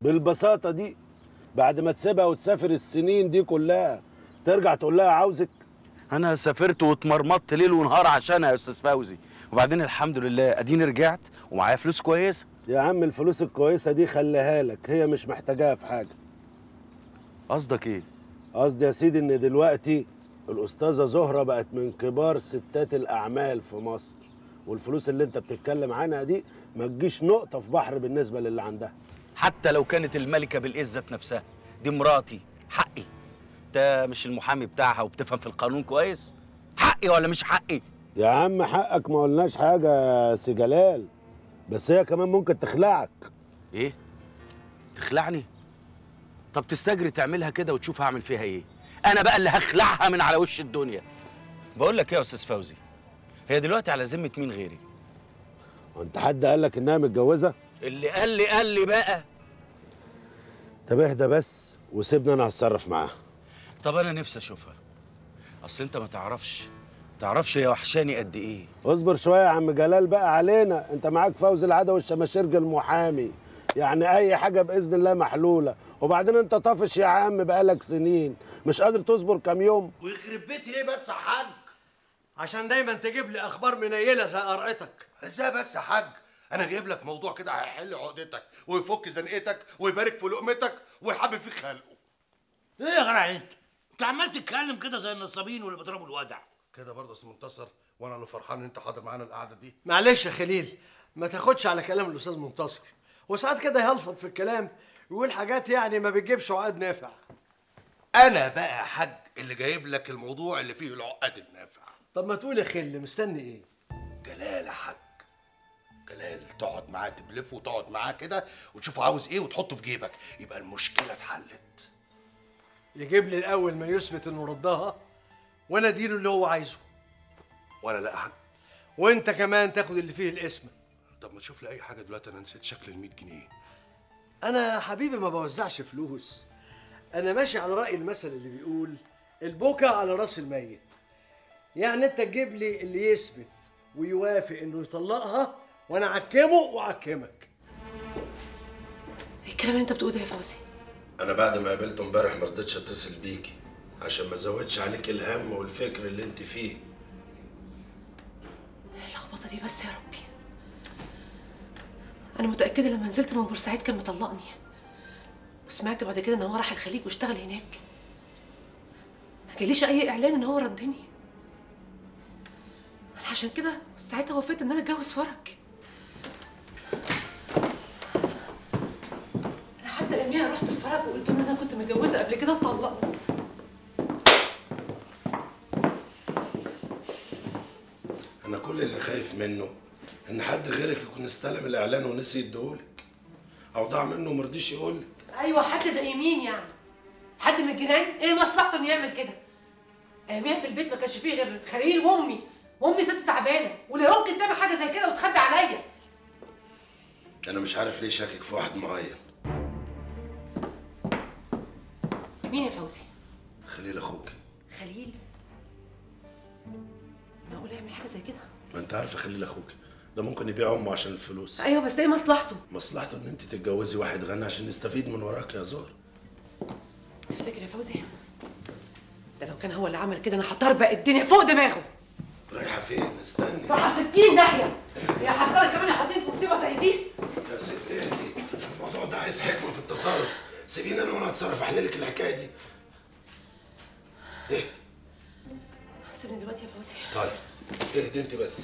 بالبساطه دي؟ بعد ما تسيبها وتسافر السنين دي كلها ترجع تقول لها عاوزك؟ انا سافرت واتمرمطت ليل ونهار عشانها يا استاذ فوزي، وبعدين الحمد لله اديني رجعت ومعايا فلوس كويسه. يا عم الفلوس الكويسه دي خليها لك، هي مش محتاجاها في حاجه. قصدك ايه؟ قصدي يا سيدي ان دلوقتي الاستاذه زهره بقت من كبار ستات الاعمال في مصر، والفلوس اللي انت بتتكلم عنها دي ما تجيش نقطه في بحر بالنسبه للي عندها. حتى لو كانت الملكه بالعزه نفسها، دي مراتي، حقي. انت مش المحامي بتاعها وبتفهم في القانون كويس؟ حقي ولا مش حقي؟ يا عم حقك، ما قلناش حاجه يا سي جلال، بس هي كمان ممكن تخلعك. ايه؟ تخلعني؟ طب تستجري تعملها كده وتشوف هعمل فيها ايه؟ انا بقى اللي هخلعها من على وش الدنيا. بقول لك ايه يا استاذ فوزي، هي دلوقتي على ذمه مين غيري؟ وانت حد قال لك انها متجوزه؟ اللي قال لي بقى. طب اهدى بس وسيبني انا هتصرف معاها. طب انا نفسي اشوفها، اصل انت ما تعرفش هي وحشاني قد ايه. اصبر شويه يا عم جلال بقى علينا، انت معاك فوزي العدوي الشماشرجي المحامي، يعني اي حاجه باذن الله محلوله. وبعدين انت طافش يا عم بقالك سنين، مش قادر تصبر كام يوم؟ ويخرب بيتي ليه بس يا حاج؟ عشان دايما تجيب لي اخبار منيله زي قرعتك. ازاي بس يا حاج؟ انا جايب لك موضوع كده هيحل عقدتك ويفك زنقتك ويبارك في لقمتك ويحبب فيك خلقه. ايه يا جدع انت عمال تتكلم كده زي النصابين واللي بيضربوا الودع كده برضه اسم منتصر، وانا اللي فرحان ان انت حاضر معانا القعده دي. معلش يا خليل، ما تاخدش على كلام الاستاذ منتصر، وساعات كده يلفظ في الكلام ويقول حاجات يعني ما بتجيبش عقد نافع. انا بقى يا حاج اللي جايب لك الموضوع اللي فيه العقد النافع. طب ما تقول يا خل، مستني ايه؟ جلال يا حاج، جلال تقعد معاه تبلفه وتقعد معاه كده وتشوف عاوز ايه وتحطه في جيبك، يبقى المشكله اتحلت. يجيب لي الاول ما يثبت انه ردها وانا اديله اللي هو عايزه. وانا لا يا حاج. وانت كمان تاخد اللي فيه الاسم. طب ما تشوف لي اي حاجه دلوقتي، انا نسيت شكل ال 100 جنيه. انا حبيبي ما بوزعش فلوس، انا ماشي على راي المثل اللي بيقول البكا على راس الميت. يعني انت تجيب لي اللي يثبت ويوافق انه يطلقها وانا اعكمه واعكمك. ايه الكلام اللي انت بتقوله ده يا فوزي؟ انا بعد ما قابلته امبارح ما رضيتش اتصل بيكي عشان ما ازودش عليك الهم والفكر اللي انت فيه. اللخبطه دي بس يا ربي. انا متاكده لما نزلت من بورسعيد كان مطلقني، وسمعت بعد كده ان هو راح الخليج واشتغل هناك. ما جاليش اي اعلان ان هو ردني. انا عشان كده ساعتها وافقت ان انا اتجوز فرج. انا حتى يوميها رحت الفرج وقلت له ان انا كنت متجوزه قبل كده وطلقني. انا كل اللي خايف منه ان حد غيرك يكون استلم الاعلان ونسي يديهولك، او ضاع منه ومرضيش يقولك. ايوه، حد زي مين يعني؟ حد من الجيران؟ ايه مصلحته انه يعمل كده؟ اياميها في البيت ما كانش فيه غير خليل وامي ست تعبانه، ولا يمكن تعمل حاجه زي كده وتخبي عليا. انا مش عارف ليه شاكك في واحد معين. مين يا فوزي؟ خليل اخوك. خليل؟ معقول يعمل حاجه زي كده؟ ما انت عارفه خليل اخوك ده ممكن يبيع امه عشان الفلوس. ايوه بس ايه مصلحته؟ مصلحته ان انت تتجوزي واحد غني عشان يستفيد من وراك يا زهر. تفتكر يا فوزي ده لو كان هو اللي عمل كده انا هطربق الدنيا فوق دماغه؟ رايحه فين؟ استني. رايحه 60 ناحيه. يا حسره كمان حاطين في مصيبه زي دي. يا ست اهدي، الموضوع ده عايز حكمه في التصرف. سيبيني انا وانا هتصرف احل لك الحكايه دي. اهدي. سيبني دلوقتي يا فوزي. طيب اهدي انت بس.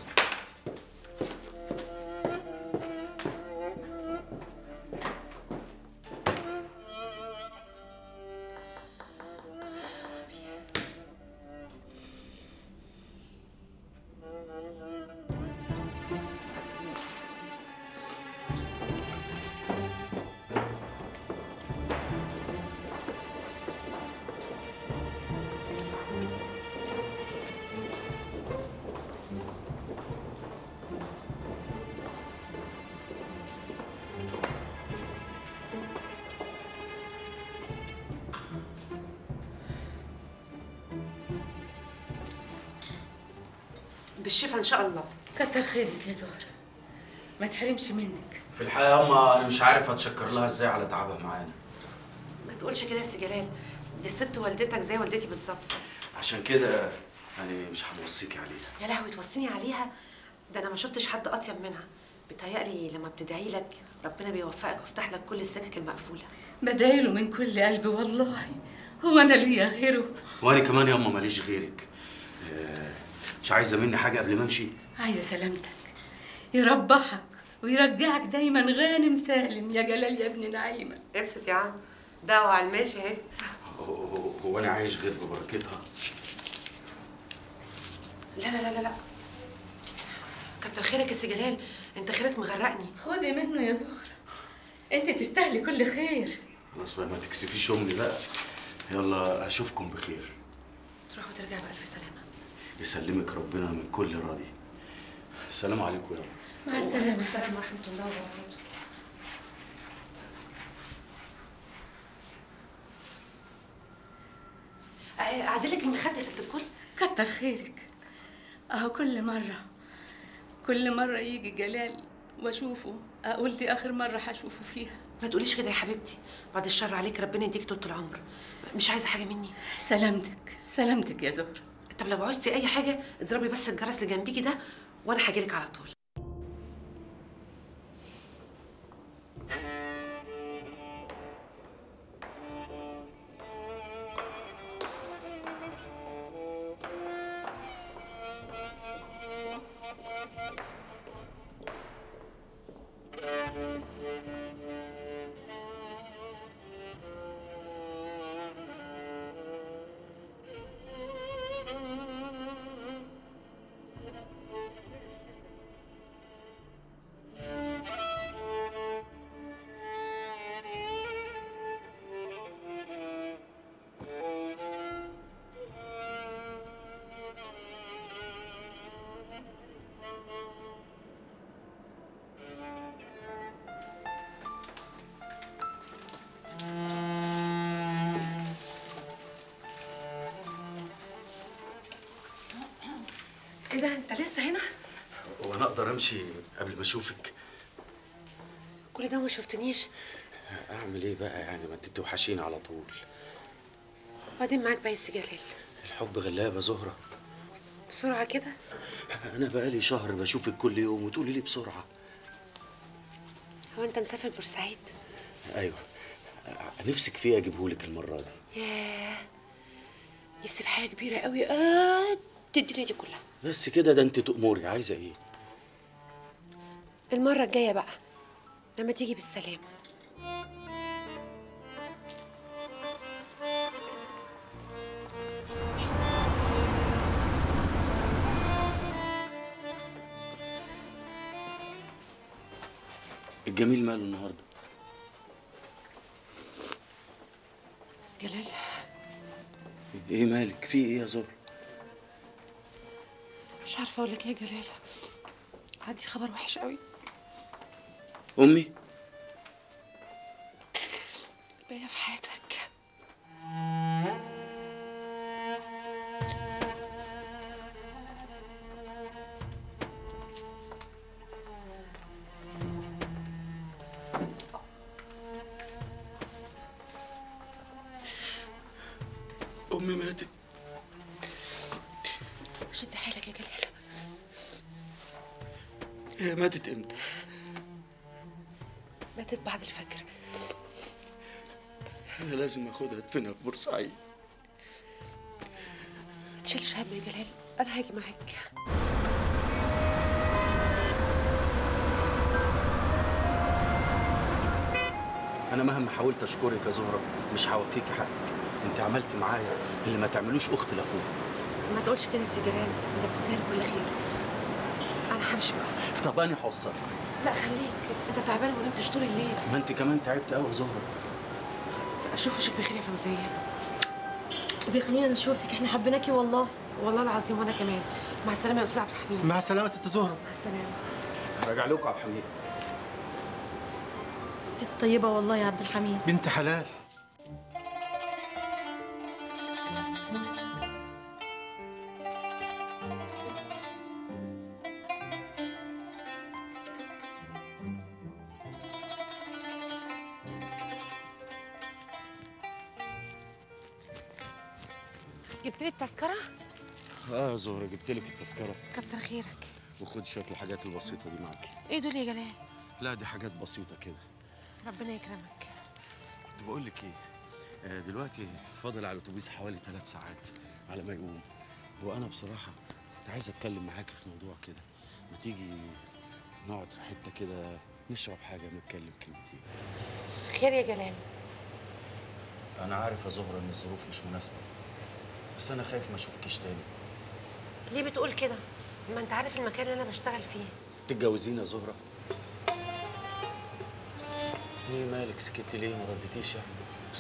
بالشفا ان شاء الله. كتر خيرك يا زهرة. ما تحرمش منك. في الحقيقه يا اما انا مش عارف اتشكر لها ازاي على تعبها معانا. ما تقولش كده يا سي جلال، دي الست والدتك زي والدتي بالظبط. عشان كده انا مش هنوصيكي عليها. يا لهوي توصيني عليها؟ ده انا ما شفتش حد اطيب منها. بتهيألي لما بتدعي لك ربنا بيوفقك ويفتح لك كل السكك المقفوله. بدعي له من كل قلبي والله. هو انا ليا غيره؟ وانا كمان يا اما ماليش غيرك. مش عايزه مني حاجه قبل ما امشي؟ عايزه سلامتك، يربحك ويرجعك دايما غانم سالم يا جلال يا ابن نعيمه. ابسط يا عم، دعوة على الماشي اهي. هو انا عايش غير ببركتها؟ لا لا لا لا لا، كتر خيرك يا سي جلال، انت خيرك مغرقني. خدي منه يا زهره، انت تستاهلي كل خير. خلاص بقى ما تكسفيش امي بقى. يلا اشوفكم بخير. تروح وترجع بألف سلامة. يسلمك ربنا من كل راضي. السلام عليكم يا رب. مع السلامه. السلام ورحمة الله وبركاته. أعدلك المخدة يا ست الكل؟ كتر خيرك. اهو كل مره يجي جلال واشوفه اقول دي اخر مره هشوفه فيها. ما تقوليش كده يا حبيبتي، بعد الشر عليك، ربنا يديك طول العمر. مش عايزة حاجة مني. سلامتك يا زهره. طب لو عوزتي أي حاجة اضربي بس الجرس اللي جنبيكي ده وأنا هجيلك على طول. ايه ده انت لسه هنا؟ وانا اقدر امشي قبل ما اشوفك؟ كل ده وما شفتنيش؟ اعمل ايه بقى يعني، ما انت بتوحشيني على طول. وبعدين معاك بقى يا سي جلال. الحب غلاب يا زهره. بسرعة كده؟ انا بقالي شهر بشوفك كل يوم وتقولي لي بسرعه. هو انت مسافر بورسعيد؟ ايوه. نفسك فيه اجيبهولك المره دي. ياه، نفسي في حاجة كبيرة قوي الدنيا دي كلها. بس كده؟ ده انت تأمري، عايزه ايه؟ المرة الجاية بقى لما تيجي بالسلامة. الجميل ماله النهارده؟ جلال، ايه مالك؟ في ايه يا زهر؟ مش عارفة اقول لك ايه يا جلال، عندي خبر وحش قوي. امي؟ الباقية في حياتك. امي ماتت؟ شد حيلك يا جلال. هي ماتت امتى؟ ماتت بعد الفجر. انا لازم اخدها ادفنها في بورسعيد. ما تشيلش هم يا جلال، انا هاجي معاك. انا مهما حاولت اشكرك يا زهره مش هوفيكي حقك. انت عملت معايا اللي ما تعملوش اخت لاخوك. ما تقولش كده يا سي جلال، انت تستاهل كل خير. انا همشي بقى. طب انا هوصلك. لا خليك، انت تعبان وما نمتش طول الليل. ما انت كمان تعبت قوي يا زهره. اشوف وشك بخير يا فوزيه. بيخلينا نشوفك، احنا حبيناكي والله. والله العظيم وانا كمان. مع السلامه يا استاذ عبد الحميد. مع السلامه ست زهره. مع السلامه. راجع لكم يا عبد الحميد. ست طيبه والله يا عبد الحميد. بنت حلال. جبت لي التذكره؟ اه يا زهره جبت لك التذكره. كتر خيرك. وخد شويه الحاجات البسيطه دي معاكي. ايه دول يا جلال؟ لا دي حاجات بسيطه كده. ربنا يكرمك. كنت بقول لك ايه، دلوقتي فاضل على الاتوبيس حوالي 3 ساعات على ما يقوم، وانا بصراحه كنت عايز اتكلم معاكي في موضوع كده. ما تيجي نقعد في حته كده نشرب حاجه نتكلم كلمتين. خير يا جلال؟ انا عارف يا زهره ان الظروف مش مناسبه، بس انا خايف ما اشوفكيش تاني. ليه بتقول كده؟ ما انت عارف المكان اللي انا بشتغل فيه. تتجوزيني يا زهره؟ ايه مالك سكتي ليه ما ردتيش يعني؟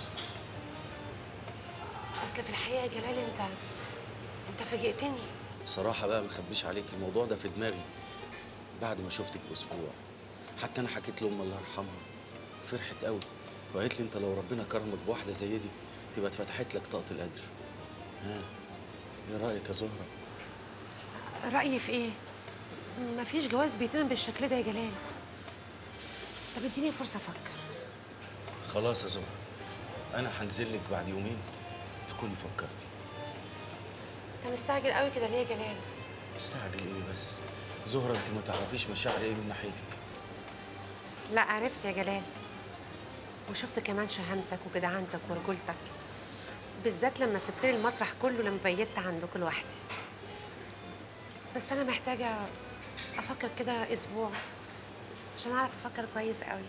اصل في الحقيقه يا جلال انت فاجئتني. بصراحه بقى ما اخبيش عليك، الموضوع ده في دماغي بعد ما شفتك باسبوع. حتى انا حكيت لام الله يرحمها، فرحت قوي وقالت لي انت لو ربنا كرمك بواحده زي دي تبقى اتفتحت لك طاقه القدر. ها ايه رايك يا زهره؟ رايي في ايه؟ مفيش جواز بيتم بالشكل ده يا جلال. طب اديني فرصه افكر. خلاص يا زهره، انا هنزل لك بعد يومين تكوني فكرتي. انت مستعجل قوي كده ليه يا جلال؟ مستعجل ايه بس؟ زهره انت ما تعرفيش مشاعر ايه من ناحيتك. لا عرفت يا جلال، وشفت كمان شهامتك وجدعنتك ورجولتك، بالذات لما سبت لي المطرح كله لما بيت عندكم لوحدي. بس انا محتاجه افكر كده اسبوع عشان اعرف افكر كويس قوي.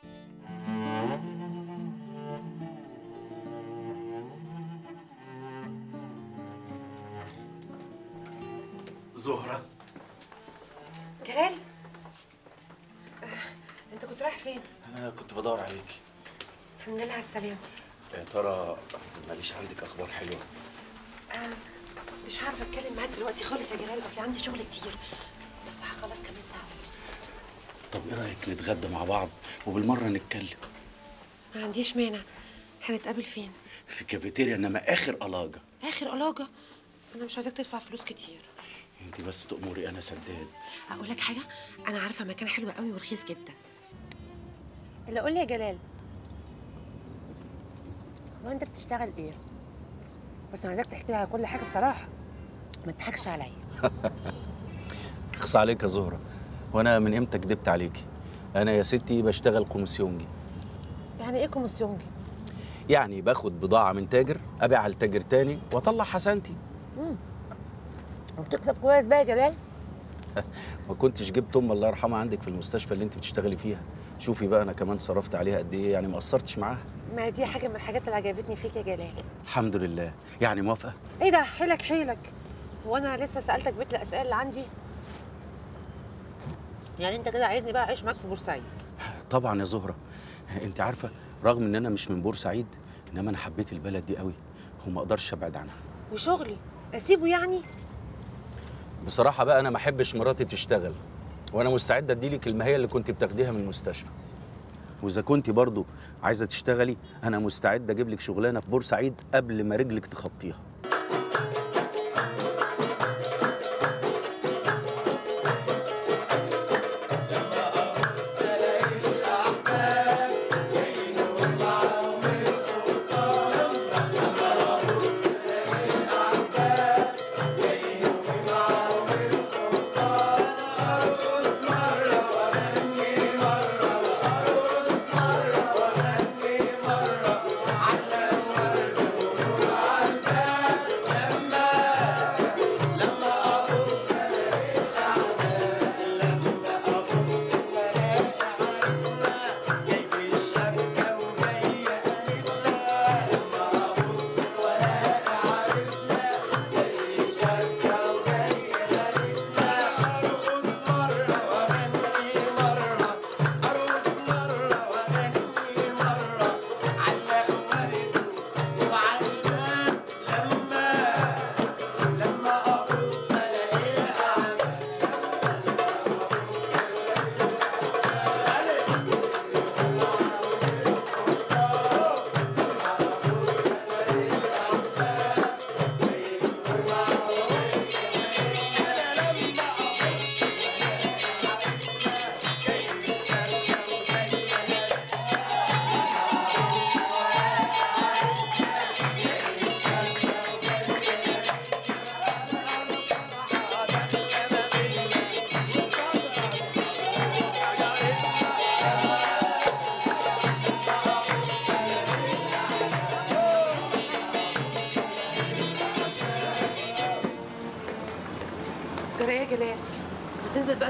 زهره جلال، انت كنت رايح فين؟ انا كنت بدور عليكي. الحمد لله على السلامه. يا ترى ماليش عندك اخبار حلوه؟ مش هعرف اتكلم معاك دلوقتي خالص يا جلال، اصل عندي شغل كتير، بس هخلص كمان ساعه ونص. طب ايه رايك نتغدى مع بعض وبالمره نتكلم؟ ما عنديش مانع. هنتقابل فين؟ في كافيتيريا، انما اخر قلاجه. اخر قلاجه؟ انا مش عايزاك تدفع فلوس كتير. انت بس تأمري انا سداد. اقول لك حاجه، انا عارفه مكان حلو قوي ورخيص جدا. اللي قول لي يا جلال، هو انت بتشتغل ايه؟ بس انا عايزاك تحكي لي على كل حاجه بصراحه، ما تضحكش عليا. اخص عليك يا زهره، وانا من امتى كدبت عليكي؟ انا يا ستي بشتغل كوميسيونجي. يعني ايه كوميسيونجي؟ يعني باخد بضاعه من تاجر ابيعها لتاجر تاني واطلع حسنتي. وبتكسب كويس بقى يا جلال؟ ما كنتش جبت ام الله يرحمها عندك في المستشفى اللي انت بتشتغلي فيها؟ شوفي بقى انا كمان صرفت عليها قد ايه، يعني ما قصرتش معاها. ما دي حاجه من الحاجات اللي عجبتني فيك يا جلال. الحمد لله. يعني موافقه؟ ايه ده حيلك حيلك، هو انا لسه سالتك بيت الاسئله اللي عندي؟ يعني انت كده عايزني بقى اعيش معاك في بورسعيد؟ طبعا يا زهره، انت عارفه رغم ان انا مش من بورسعيد انما انا حبيت البلد دي قوي وما اقدرش ابعد عنها. وشغلي اسيبه يعني؟ بصراحه بقى انا ما احبش مراتي تشتغل، وانا مستعد اديلك المهيه اللي كنت بتاخديها من المستشفى. واذا كنت برضو عايزه تشتغلي انا مستعد اجيب لك شغلانه في بورسعيد قبل ما رجلك تخطيها.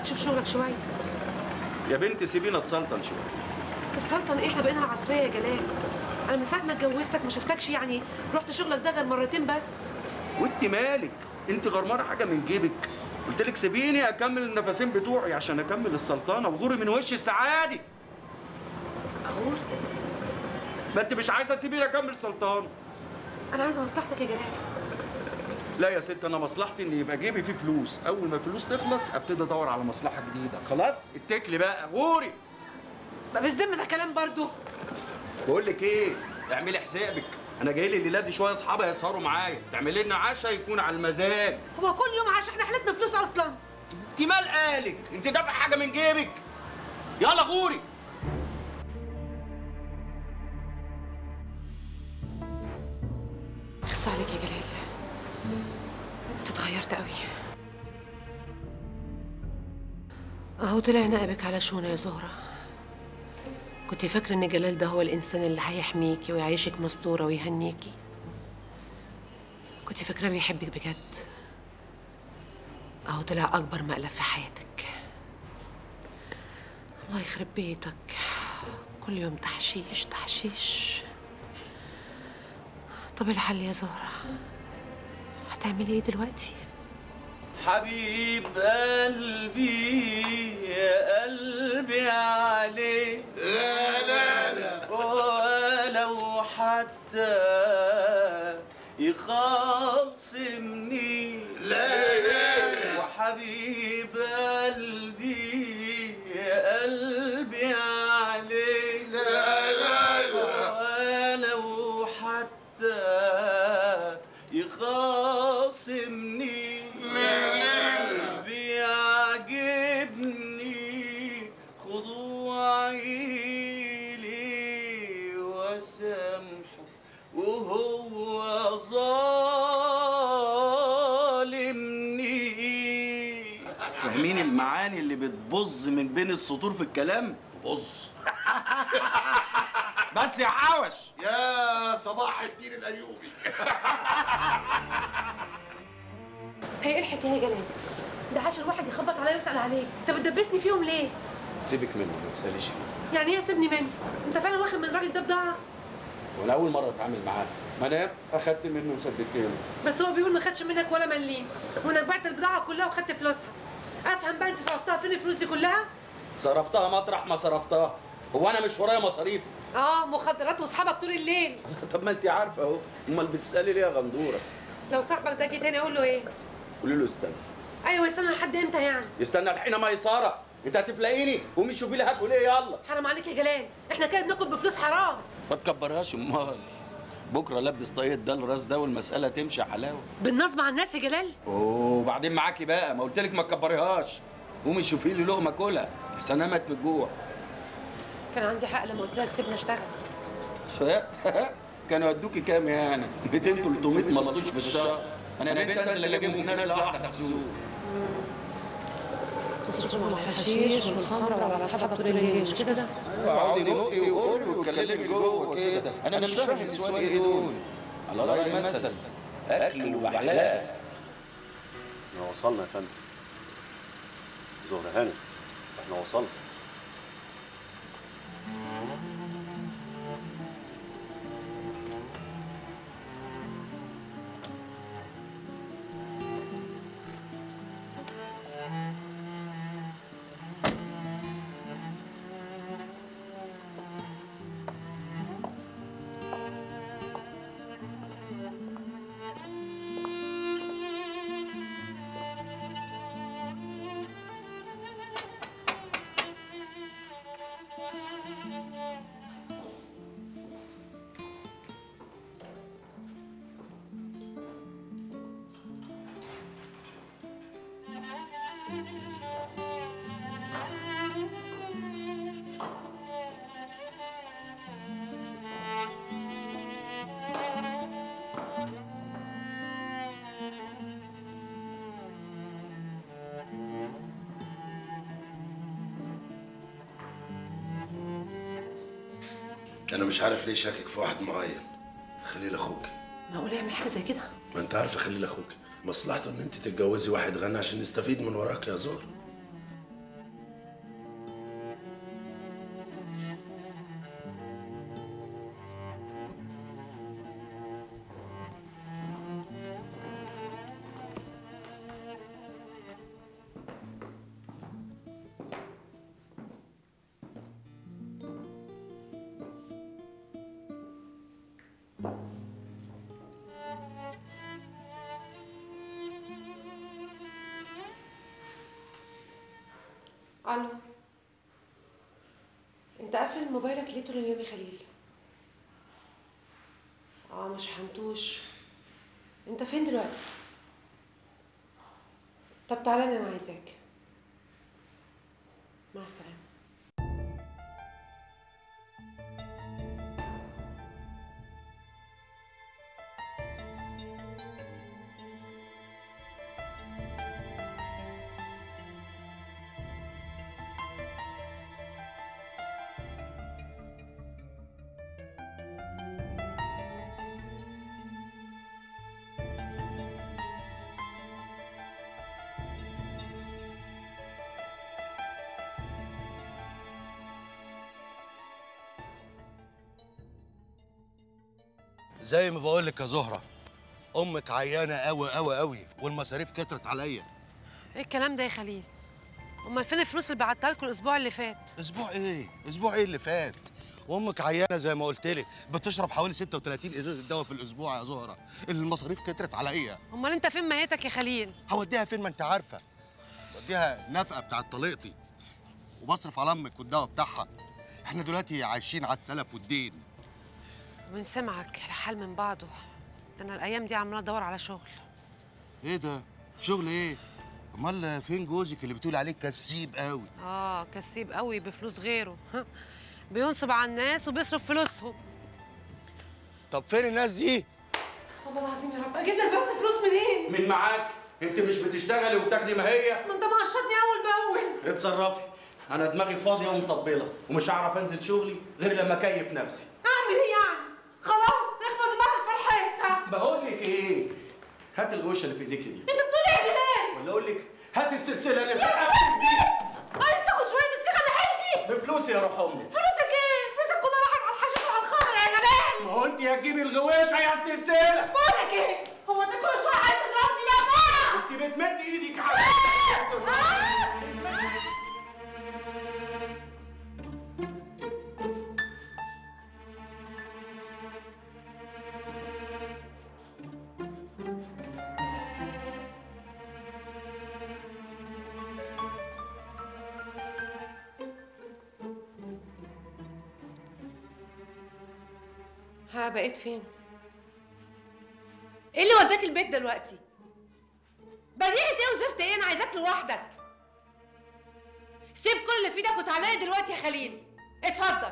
تشوف شغلك شويه. يا بنتي سيبينا اتسلطن شويه. تسلطن ايه؟ احنا بقينا العصريه يا جلال. انا من ساعه ما اتجوزتك ما شفتكش يعني رحت شغلك ده غير مرتين بس. وانت مالك؟ انت غرمانه حاجه من جيبك؟ قلت لك سيبيني اكمل النفسين بتوعي عشان اكمل السلطنه وغوري من وش السعادي. اغور؟ ما انت مش عايزه تسيبيني اكمل سلطنه. انا عايزه مصلحتك يا جلال. لا يا ست، انا مصلحتي ان يبقى جيبي فيه فلوس، اول ما الفلوس تخلص ابتدي ادور على مصلحه جديده. خلاص اتكلي بقى غوري. ما بالذمه ده كلام برضو. بقول لك ايه، اعملي حسابك، انا جاي لي الليله دي شويه اصحابي هيسهروا معايا، تعملي لنا عشاء يكون على المزاج. هو كل يوم عشان احنا حالتنا فلوس اصلا؟ انت مال قالك؟ انت دافع حاجه من جيبك؟ يلا غوري. اخص عليك يا جلال، انت اتغيرت قوي. اهو طلع نائبك على شونه يا زهره. كنت فاكره ان جلال ده هو الانسان اللي هيحميكي ويعيشك مستوره ويهنيكي. كنت فاكره بيحبك بجد. اهو طلع اكبر مقلب في حياتك. الله يخرب بيتك، كل يوم تحشيش تحشيش. طب الحل يا زهره؟ هتعملي ايه دلوقتي؟ حبيب قلبي يا قلبي عليك، لا ولو حتى يخاصمني. لا وحبيب قلبي يا قلبي عليك، ولو حتى يخاصمني. بيعجبني خضوعي لي وسامحه وهو ظالمني. فاهمين المعاني اللي بتبظ من بين السطور في الكلام؟ بص بس يا حوش. يا صباح الدين الايوبي. هي ايه الحكايه يا جلال؟ ده عشان واحد يخبط عليا ويسال عليك، انت بتدبسني فيهم ليه؟ سيبك منه ما تساليش فيه. يعني ايه سيبني منه؟ انت فعلا واخد من الراجل ده بضاعه؟ وانا اول مره اتعامل معاه، ما انا اخدت منه وسددت له. بس هو بيقول ما خدش منك ولا مليم، وانك بعت البضاعه كلها وخدت فلوسها. افهم بقى انت صرفتها فين الفلوس دي كلها؟ صرفتها مطرح ما صرفتها، هو انا مش ورايا مصاريف؟ مخدرات واصحابك طول الليل. طب ما انت عارفه اهو، امال بتسالي ليه يا غندوره؟ لو صاحبك ده جه تاني اقول له ايه؟ قولي له استنى. ايوه يستنى لحد امتى يعني؟ يستنى لحين ما يساره. انت هتفلقيني؟ قومي شوفي لي هاكل ايه يلا. حرام عليك يا جلال، احنا كده بناكل بفلوس حرام. ما تكبرهاش امال، بكره لبس طاقية ده الراس ده والمساله تمشي حلاوه. بالنصب على الناس يا جلال؟ وبعدين معاكي بقى، ما قلت لك ما تكبريهاش. قومي شوفي لي لقمه كلها احسن انا مات من الجوع. كان عندي حق لما قلت لك سيبني اشتغل. كانوا يدوكي كام يعني؟ 200 300 ملطوش في الشهر. انا بنت انزل اجيبهم نازله واحده في السوق. تصرف على الحشيش والخمره وعلى اصحابك طول الليل، مش كده؟ وعودي نقي وقولي واتكلمي جوه كده. انا مش فاهم السؤال ايه دول. على راي المثل اكل وحلاق. احنا وصلنا يا فندم. زهرة هانم، احنا وصلنا. انا مش عارف ليه شاكك في واحد معين. خليل اخوك. معقول يعمل حاجه زي كده؟ ما انت عارفه خليل اخوك مصلحته ان انت تتجوزي واحد غني عشان يستفيد من وراك يا زهر. الو، انت قافل موبايلك ليه طول اليوم يا خليل؟ ما شحنتوش. انت فين دلوقتي؟ طب تعالى انا عايزاك. مع السلامه. زي ما بقول لك يا زهره، امك عيانه قوي قوي قوي والمصاريف كترت عليا. ايه الكلام ده يا خليل؟ امال فين الفلوس اللي بعتها لكم الاسبوع اللي فات؟ اسبوع ايه؟ اسبوع ايه اللي فات؟ وامك عيانه زي ما قلت لك، بتشرب حوالي 36 ازازه دواء في الاسبوع يا زهره، المصاريف كترت عليا. امال انت فين ميتك يا خليل؟ هوديها فين ما انت عارفه؟ وديها نفقه بتاعت طليقتي وبصرف على امك والدواء بتاعها. احنا دلوقتي عايشين على السلف والدين. من سمعك الحال من بعضه، ده انا الايام دي عماله ادور على شغل. ايه ده؟ شغل ايه؟ امال فين جوزك اللي بتقول عليه كسيب قوي؟ كسيب قوي بفلوس غيره. بينصب على الناس وبيصرف فلوسهم. طب فين الناس دي؟ استغفر الله العظيم يا رب، اجيب لك بس فلوس منين؟ من معاك؟ انت مش بتشتغلي وبتاخدي ما هي؟ ما انت مقشطني اول باول. اتصرفي، انا دماغي فاضيه ومطبله ومش هعرف انزل شغلي غير لما اكيف نفسي. اعمل ايه يعني؟ خلاص اخبط دماغك في الحيطه. بقول لك ايه؟ هات الغوشه اللي في ايديكي دي. انت بتقول ايه يا جلال؟ ولا اقول لك هات السلسله اللي في يا رقبتك دي. عايز تاخد شويه الصيغه اللي حيلتي؟ بفلوسي يا روح امك. فلوسك ايه؟ فلوسك كلها راحت على الحشيش وعلى الخمر يا جلال. ما هو انت هتجيبي الغويشه يا السلسله. بقول لك ايه؟ هو انت كل شويه عايز تضربني يا بابا؟ انت بتمد ايدك على بقيت فين؟ ايه اللي وداك البيت دلوقتي؟ بديهة ايه وزفت ايه؟ انا عايزاك لوحدك. سيب كل اللي في ايدك وتعالى لي دلوقتي يا خليل. اتفضل.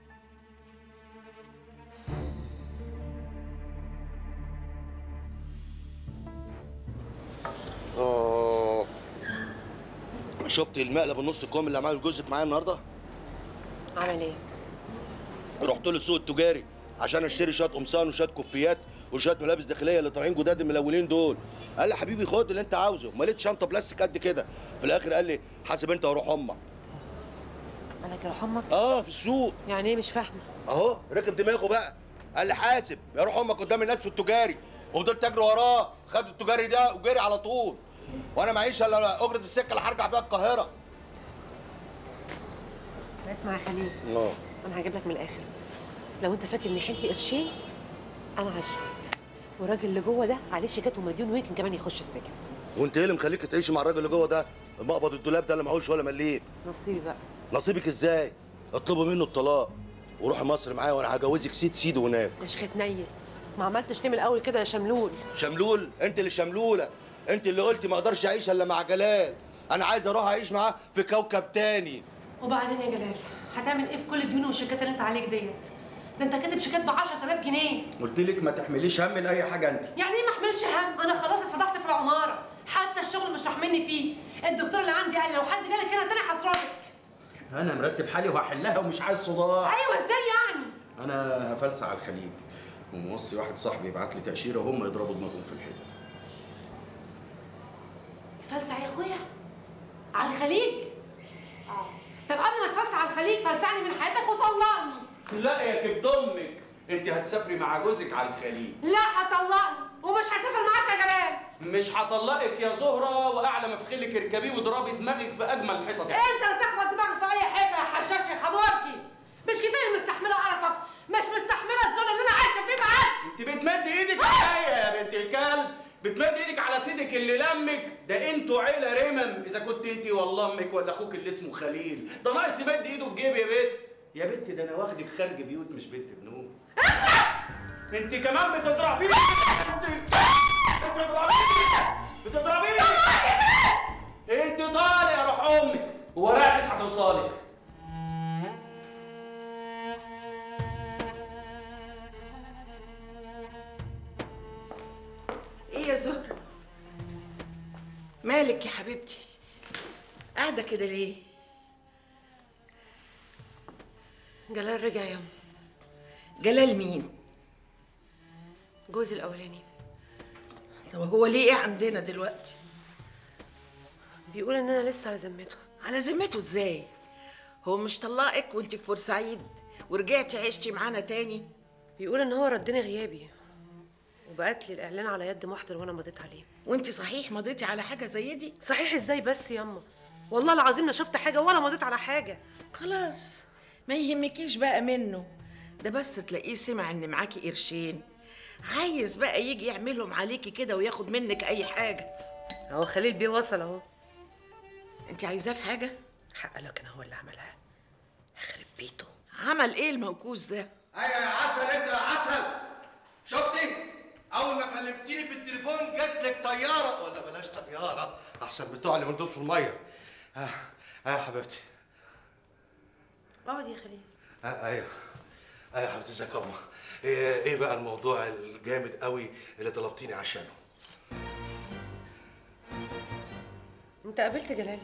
شفت المقلب النص كوم اللي عمله جوزك معايا النهارده؟ عمل ايه؟ رحت له السوق التجاري عشان اشتري شويه قمصان وشويه كوفيات وشويه ملابس داخليه اللي طالعين جداد الملونين دول. قال لي حبيبي خد اللي انت عاوزه، ما لقيتش شنطه بلاستيك قد كده. في الاخر قال لي حاسب انت وروح امك. قال لك روح امك؟ في السوق. يعني ايه مش فاهمه؟ اهو ركب دماغه بقى. قال لي حاسب يا روح امك قدام الناس في التجاري، وفضلت اجري وراه. خد التجاري ده وجري على طول، وانا معيش الا اجره السكه اللي هرجع بيها القاهره. اسمع يا خليل، انا هجيب لك من الاخر. لو انت فاكر اني حيلتي قرشين، انا عشت، والراجل اللي جوه ده عليه شيكات ومديون ويمكن كمان يخش السجن. وانت ايه اللي مخليك تعيشي مع الراجل اللي جوه ده؟ المقبض الدولاب ده اللي معهوش ولا مليم. نصيبي بقى. نصيبك ازاي؟ اطلبي منه الطلاق وروحي مصر معايا وانا هجوزك سيد هناك. يا شيخ نيل، ما عملتش ليه من الاول كده يا شملول؟ شملول؟ انت اللي شملوله، انت اللي قلتي ما اقدرش اعيش الا مع جلال. انا عايز اروح اعيش معاه في كوكب تاني. وبعدين يا جلال هتعمل ايه في كل الديون والشيكات اللي انت عليك ديت؟ ده انت كاتب شيكات ب 10000 جنيه. قلت لك ما تحمليش هم لاي حاجه انت. يعني ايه ما احملش هم؟ انا خلاص اتفضحت في العماره، حتى الشغل مش رحمني فيه. الدكتور اللي عندي قال لو حد جالك هنا تاني هطردك. انا مرتب حالي وهحلها ومش عايز صداع. ايوه ازاي يعني؟ انا هفلسع على الخليج وموصي واحد صاحبي يبعت لي تاشيره وهم يضربوا دماغهم في الحيط. تفلسع يا اخويا؟ على الخليج؟ طب قبل ما تفلسع على الخليج فلسعني من حياتك وطلقني. لا يا كبد امك، انت هتسافري مع جوزك على الخليج. لا هطلقني ومش هسافر معاك يا جلال. مش هطلقك يا زهره، واعلى ما في خيلك اركبيه واضربي دماغك في اجمل حيطه. انت اللي تخبط دماغك في اي حته يا حشاش يا خمارجي. مش كفايه مستحمله قرفك؟ مش مستحمله الذل اللي انا عايشه فيه معاك. يمك، ده انتوا عيله رمم اذا كنت انت والله امك ولا اخوك اللي اسمه خليل، ده ناقص يمد ايده في جيبي يا بت. يا بت ده انا واخدك خارج بيوت مش بنت بنوت. انت كمان بتضربيني. بتضربيني. انت طالع يا روح امك وورقتك هتوصلك. ايه يا زهرة؟ مالك يا حبيبتي؟ قاعدة كده ليه؟ جلال رجع يا أم. جلال مين؟ جوزي الأولاني. طب هو ليه ايه عندنا دلوقتي؟ بيقول إن أنا لسه على ذمته. على ذمته ازاي؟ هو مش طلقك وانت في بورسعيد ورجعتي عشتي معانا تاني؟ بيقول إن هو ردني غيابي وبعت لي الإعلان على يد محضر وأنا مضيت عليه. وانت صحيح مضيتي على حاجة زي دي؟ صحيح ازاي بس ياما؟ والله العظيم لا شفت حاجة ولا مضيت على حاجة. خلاص ما يهمكيش بقى منه، ده بس تلاقيه سمع ان معاكي قرشين عايز بقى يجي يعملهم عليكي كده وياخد منك اي حاجة. اهو خليل بيه وصل اهو. انت عايزاه في حاجة؟ حق لكن هو اللي عملها. يخرب بيته. عمل ايه الموكوس ده؟ ايوه يا عسل، انت يا عسل شفتي؟ اول ما كلمتيني في التليفون جات لك طياره، ولا بلاش طياره احسن، بتوع اللي من دول في الميه. يا حبيبتي. اقعد يا خليل. ايوه يا حبيبتي، ازيك يا امه؟ ايه بقى الموضوع الجامد قوي اللي طلبتيني عشانه؟ انت قابلت جلال؟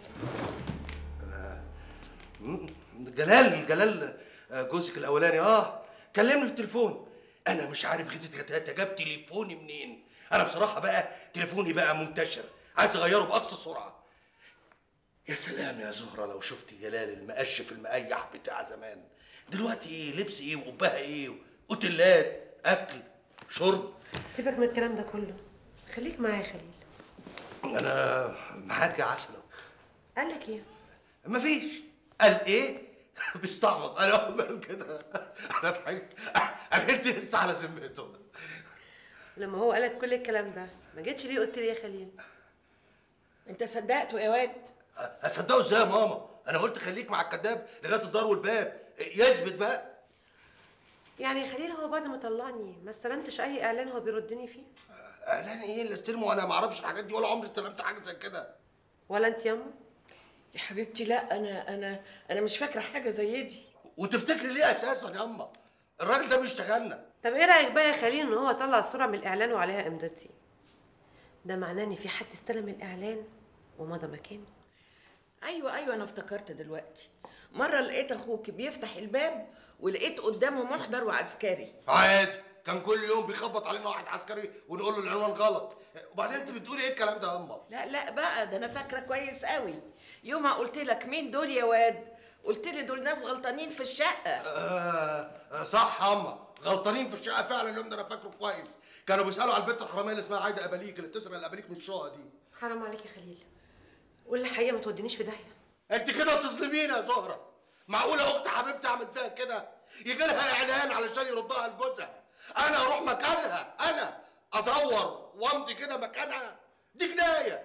جلال جوزك الاولاني كلمني في التليفون. انا مش عارف غيتي جاب تليفوني منين. انا بصراحه بقى تليفوني بقى منتشر، عايز اغيره باقصى سرعه. يا سلام يا زهره لو شفتي جلال المقشف المقيح بتاع زمان. دلوقتي ايه لبس ايه وقبها ايه اوتيلات اكل شرب. سيبك من الكلام ده كله، خليك معايا يا خليل. انا معاك يا عسل. قال لك ايه؟ مفيش. قال ايه؟ بيستعبط. انا اول ما قال كده انا ضحكت. انا انت لسه على ذمته. لما هو قال لك كل الكلام ده ما جيتش ليه قلت لي يا خليل؟ انت صدقته يا واد؟ اصدقه ازاي يا ماما؟ انا قلت خليك مع الكداب لغايه الدار والباب يثبت بقى. يعني يا خليل هو بعد ما طلعني ما استلمتش اي اعلان هو بيردني فيه؟ اعلان ايه اللي استلمه؟ انا ما اعرفش الحاجات دي ولا عمري استلمت حاجه زي كده. ولا انت ياما؟ يا حبيبتي لا، انا مش فاكره حاجه زي دي. وتفتكري ليه اساسا يا اما؟ الراجل ده بيشتغلنا. طب ايه رايك بقى يا خليل ان هو طلع صوره من الاعلان وعليها امضتي؟ ده معناه ان في حد استلم الاعلان ومضى مكاني. ايوه انا افتكرت دلوقتي. مره لقيت اخوك بيفتح الباب ولقيت قدامه محضر وعسكري. عادي، كان كل يوم بيخبط علينا واحد عسكري ونقول له العنوان غلط. وبعدين انت بتقولي ايه الكلام ده يا اما؟ لا بقى، ده انا فاكره كويس قوي. يوم ما قلت لك مين دول يا واد قلت لي دول ناس غلطانين في الشقه. صح يا اما، غلطانين في الشقه فعلا. اليوم ده انا فاكره كويس. كانوا بيسالوا على البنت الحراميه اللي اسمها عايده اباليك اللي بتسرق الاباليك من الشقه دي. حرام عليك يا خليل، قول الحقيقه ما تودينيش في داهيه. انت كده بتظلميني يا زهره. معقوله اخت حبيبتي اعمل فيها كده؟ يجي لها اعلان علشان يردها لجوزها، انا اروح مكانها، انا ازور وامضي كده مكانها؟ دي جنايه.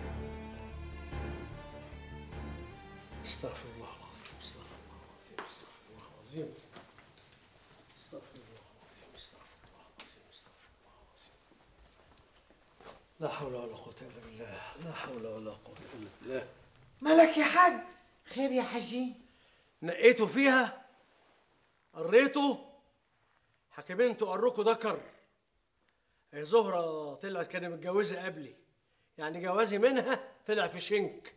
استغفر الله العظيم، استغفر الله العظيم، استغفر الله العظيم، استغفر الله العظيم، استغفر الله العظيم، استغفر الله العظيم. لا حول ولا قوة إلا بالله، لا حول ولا قوة إلا بالله. مالك يا حاج؟ خير يا حاجين؟ نقيتوا فيها؟ قريتوا؟ حكيمنتوا قروكوا ذكر. هي زهرة طلعت كانت متجوزة قبلي، يعني جوازي منها طلع في شنك.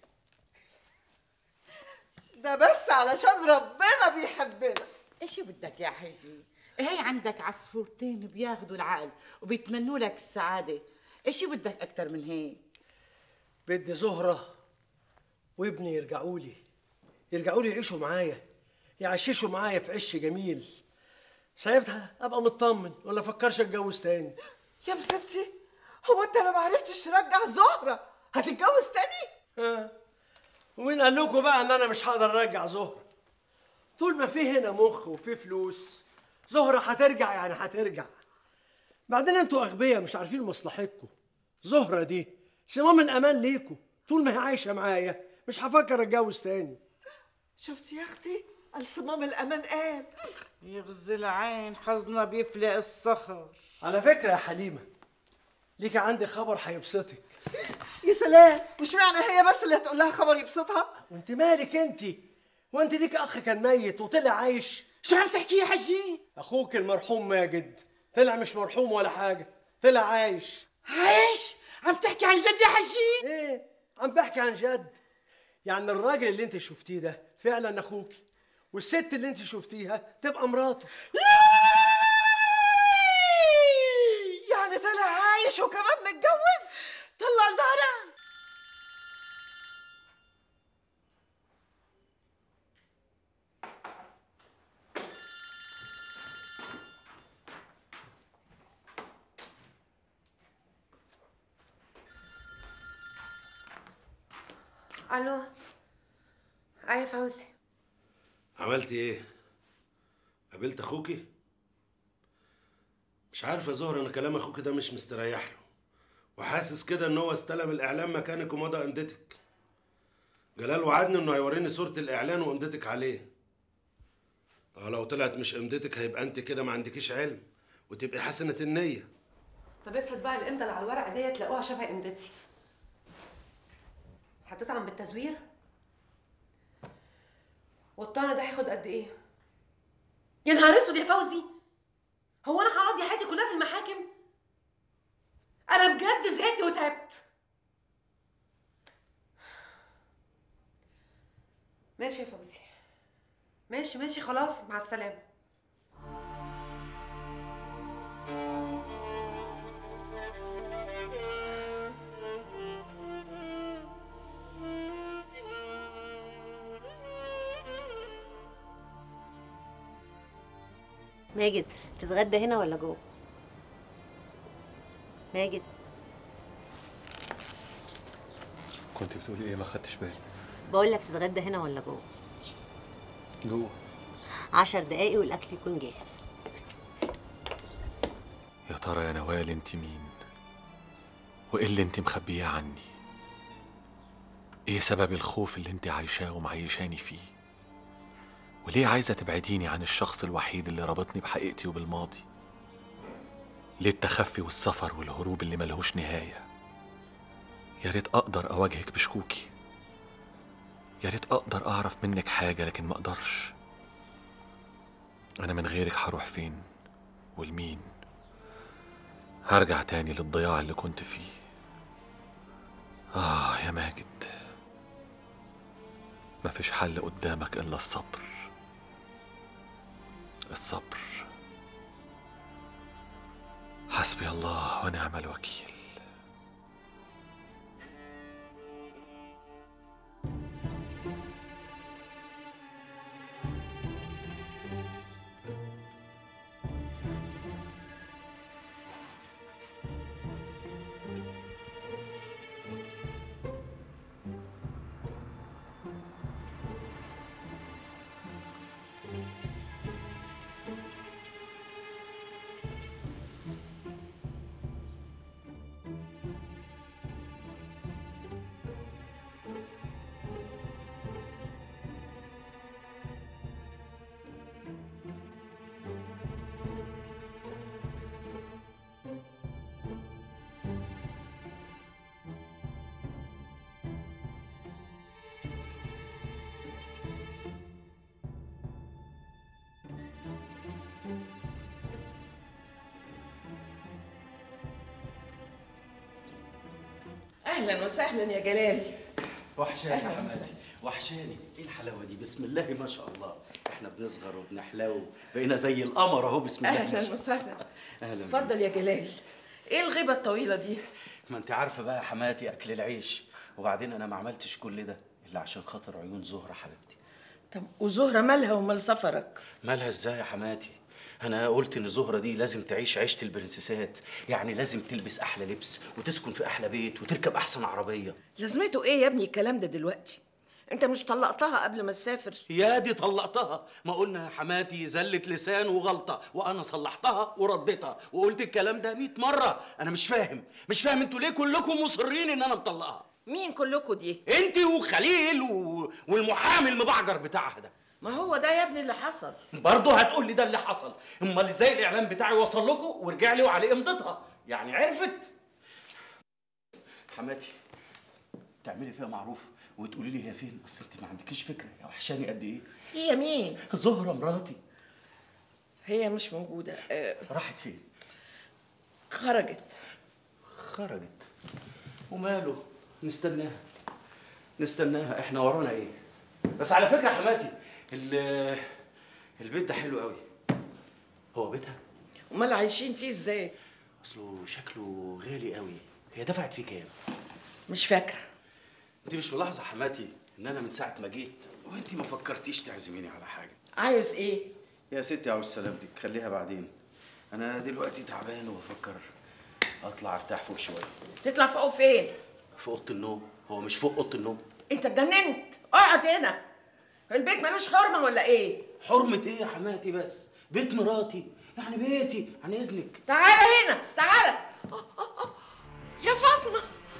ده بس علشان ربنا بيحبنا. ايش بدك يا حجي؟ هي عندك عصفورتين بياخدوا العقل وبيتمنوا لك السعادة، ايش بدك أكتر من هيك؟ بدي زهرة وابني يرجعوا لي يعيشوا معايا، يعششوا معايا في عش جميل. ساعتها ابقى مطمن ولا افكرش اتجوز تاني. يا مسبتي، هو انت لو ما عرفتش ترجع زهرة هتتجوز تاني؟ ومين قال لكم بقى ان انا مش هقدر ارجع زهرة؟ طول ما في هنا مخ وفي فلوس زهرة هترجع، يعني هترجع. بعدين انتوا اغبياء مش عارفين مصلحتكم. زهرة دي صمام الامان ليكوا. طول ما هي عايشه معايا مش هفكر اتجوز تاني. شفتي يا اختي؟ الصمام الامان قال. يغزي العين حظنا بيفلق الصخر. على فكره يا حليمه، ليكي عندي خبر هيبسطك. يا سلام، وش معنى هي بس اللي هتقول لها خبر يبسطها؟ وانت مالك انت؟ وانت ليك اخ كان ميت وطلع عايش. شو عم تحكي يا حجي؟ اخوك المرحوم ماجد طلع مش مرحوم ولا حاجه، طلع عايش. عايش؟ عم تحكي عن جد يا حجي؟ ايه عم بحكي عن جد. يعني الراجل اللي انت شفتيه ده فعلا اخوك، والست اللي انت شفتيها تبقى مراته. يعني طلع عايش وكمان متجوز؟ طلع زهره. الو. ايه فوزي؟ عملتي ايه؟ قابلت اخوكي؟ مش عارف يا زهر، انا كلام اخوكي ده مش مستريح له، وحاسس كده ان هو استلم الاعلان مكانك ومضى امضتك. جلال وعدني انه هيوريني صورة الاعلان وامضتك عليه. لو طلعت مش امضتك هيبقى انت كده ما عندكيش علم وتبقي حسنة النية. طب افرض بقى الامضه اللي على الورق ديت تلاقوها شبه امضتي، هتطعن بالتزوير؟ والطعن ده هياخد قد ايه؟ يا نهار اسود يا فوزي، هو انا هقضي حياتي كلها في المحاكم؟ انا بجد زهقت وتعبت. ماشي يا فوزي، ماشي خلاص، مع السلامه. ماجد، تتغدى هنا ولا جوه؟ ماجد، كنت بتقولي ايه؟ ما خدتش بالي. بقول لك تتغدى هنا ولا جوه؟ جوه. 10 دقايق والاكل يكون جاهز. يا ترى يا نوال انت مين؟ وايه اللي انت مخبياه عني؟ ايه سبب الخوف اللي انت عايشاه ومعيشاني فيه؟ وليه عايزة تبعديني عن الشخص الوحيد اللي ربطني بحقيقتي وبالماضي؟ ليه التخفي والسفر والهروب اللي ملهوش نهاية؟ يا ريت أقدر أواجهك بشكوكي، يا ريت أقدر أعرف منك حاجة، لكن ما أقدرش. أنا من غيرك هروح فين والمين؟ هرجع تاني للضياع اللي كنت فيه. يا ماجد، مفيش حل قدامك إلا الصبر. الصبر. حسبي الله ونعم الوكيل. اهلا وسهلا يا جلال. وحشاني يا حماتي، وحشاني. ايه الحلاوه دي؟ بسم الله ما شاء الله، احنا بنصغر وبنحلو، بقينا زي القمر اهو. بسم الله ما شاء الله. اهلا وسهلا. اهلا. اتفضل يا جلال. ايه الغيبه الطويله دي؟ ما انت عارفه بقى يا حماتي، اكل العيش. وبعدين انا ما عملتش كل ده الا عشان خاطر عيون زهره حبيبتي. طب وزهره مالها ومال سفرك؟ مالها ازاي يا حماتي؟ انا قلت ان زهره دي لازم تعيش عيشه البرنسيسات، يعني لازم تلبس احلى لبس وتسكن في احلى بيت وتركب احسن عربيه. لازمته ايه يا ابني الكلام ده دلوقتي؟ انت مش طلقتها قبل ما تسافر؟ يا دي طلقتها، ما قلنا يا حماتي زلة لسان وغلطة، وأنا صلحتها ورديتها وقلت الكلام ده 100 مرة. أنا مش فاهم انتوا ليه كلكم مصرين إن أنا مطلقها؟ مين كلكم دي؟ أنت وخليل والمحامي المبعجر بتاعها ده. ما هو ده يا ابني اللي حصل. برضه هتقول لي ده اللي حصل؟ امال ازاي الاعلان بتاعي وصل لكم ورجع لي وعليه امضتها؟ يعني عرفت؟ حماتي تعملي فيها معروف وتقولي لي هي فين، اصل انت ما عندكيش فكره يا وحشاني قد ايه. هي مين؟ زهره مراتي. هي مش موجوده. راحت فين؟ خرجت. وماله، نستناها، احنا ورانا ايه؟ بس على فكره يا حماتي البيت ده حلو قوي. هو بيتها؟ امال عايشين فيه ازاي؟ اصله شكله غالي قوي. هي دفعت فيه كام؟ مش فاكره. انت مش ملاحظه يا حماتي ان انا من ساعه ما جيت وانت ما فكرتيش تعزميني على حاجه؟ عايز ايه؟ يا ستي عاوز سلامتك، خليها بعدين. انا دلوقتي تعبان وبفكر اطلع ارتاح فوق شويه. تطلع فوق فين؟ في اوضه النوم. هو مش فوق اوضه النوم؟ انت اتجننت؟ اقعد هنا. البيت ملوش حرمه ولا ايه؟ حرمه ايه يا حماتي؟ بس بيت مراتي، يعني بيتي، عن اذنك. تعالى هنا، تعالى. يا فاطمه.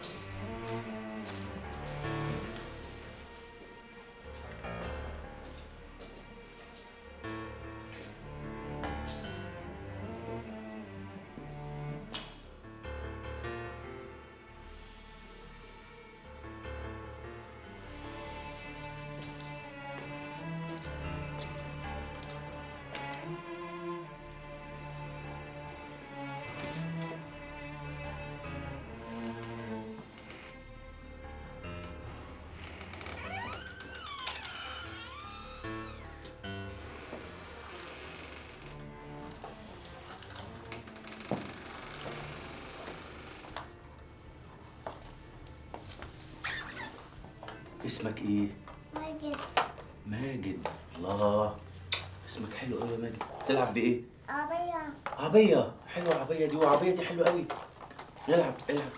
اسمك ايه؟ ماجد. ماجد. الله، اسمك حلو قوي يا ماجد. تلعب بايه؟ عربية. عربية. حلوة العربية دي، والعربية دي حلوة قوي. العب.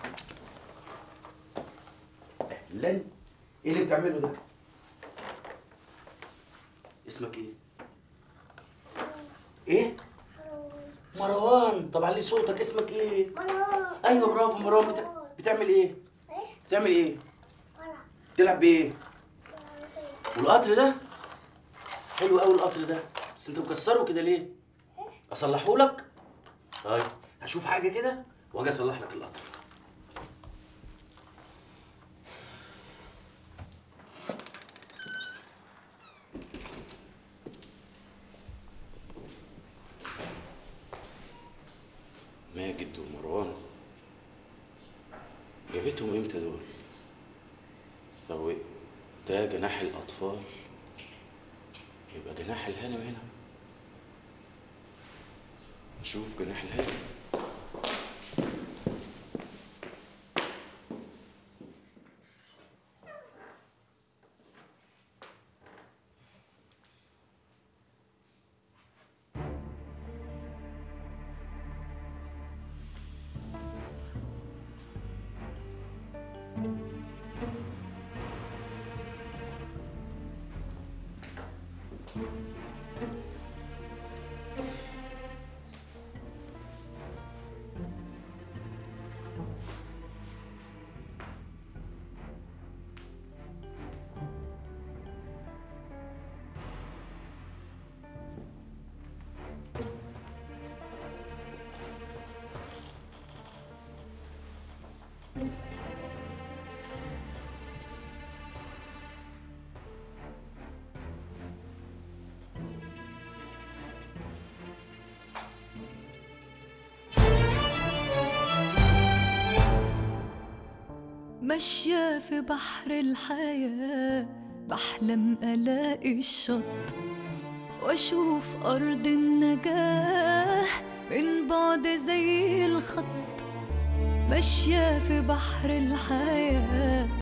اهلا. ايه اللي بتعمله ده؟ اسمك ايه؟ ايه؟ مروان. طب علي صوتك. اسمك ايه؟ مروان. ايوه برافو مروان. بتعمل ايه؟ بتعمل ايه؟ تلعب بايه؟ والقطر ده؟ حلو قوي القطر ده، بس انت مكسره كده ليه؟ اصلحه لك؟ طيب هشوف حاجه كده واجي اصلح لك القطر. ماجد ومروان جابتهم امتى دول؟ طب ده جناح الأطفال، يبقى جناح الهانم هنا. نشوف جناح الهانم. ماشية في بحر الحياة بحلم ألاقي الشط وأشوف أرض النجاة من بعد زي الخط. ماشية في بحر الحياة